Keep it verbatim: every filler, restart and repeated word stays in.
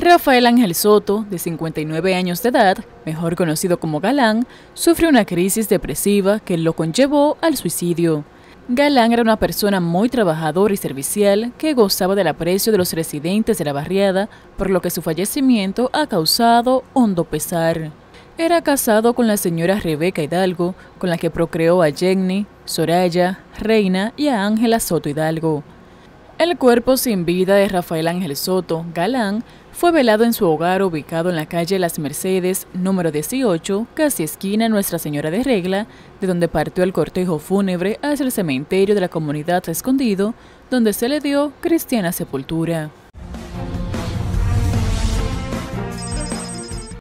Rafael Ángel Soto, de cincuenta y nueve años de edad, mejor conocido como Galán, sufre una crisis depresiva que lo conllevó al suicidio. Galán era una persona muy trabajadora y servicial que gozaba del aprecio de los residentes de la barriada, por lo que su fallecimiento ha causado hondo pesar. Era casado con la señora Rebeca Hidalgo, con la que procreó a Jenny, Soraya, Reina y a Ángela Soto Hidalgo. El cuerpo sin vida de Rafael Ángel Soto, Galán, fue velado en su hogar ubicado en la calle Las Mercedes, número dieciocho, casi esquina Nuestra Señora de Regla, de donde partió el cortejo fúnebre hacia el cementerio de la comunidad Escondido, donde se le dio cristiana sepultura.